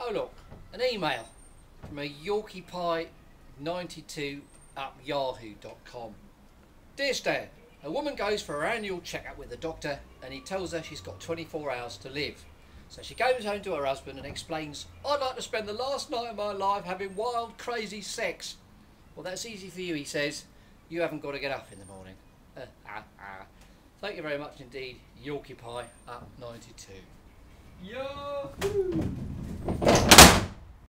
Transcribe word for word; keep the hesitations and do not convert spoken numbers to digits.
Oh look, an email from a Yorkie Pie ninety-two at yahoo dot com. Dear Stan, a woman goes for her annual checkup with the doctor and he tells her she's got twenty-four hours to live. So she goes home to her husband and explains, I'd like to spend the last night of my life having wild, crazy sex. Well, that's easy for you, he says. You haven't got to get up in the morning. Uh, ah, ah. Thank you very much indeed, Yorkie Pie at ninety-two. Yahoo!